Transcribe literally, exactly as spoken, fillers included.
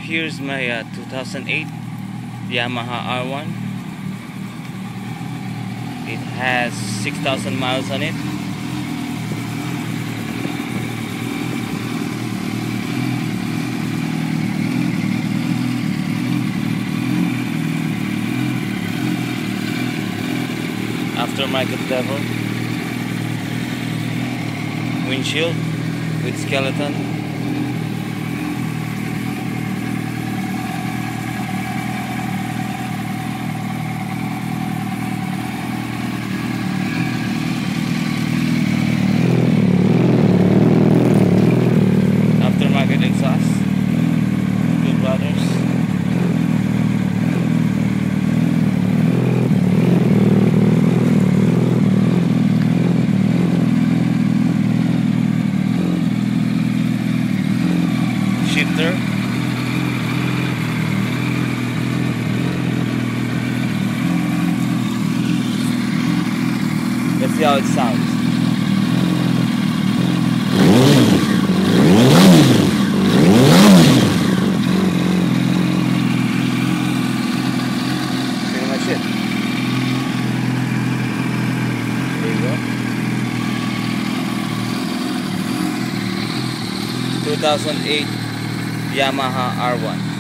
here's my uh, two thousand eight Yamaha R one. It has six thousand miles on it. Aftermarket level. Windshield with skeleton. Aftermarket exhaust. Good brothers. Shifter. Let's see how it sounds. Pretty much it. There you go. two thousand eight Yamaha R one.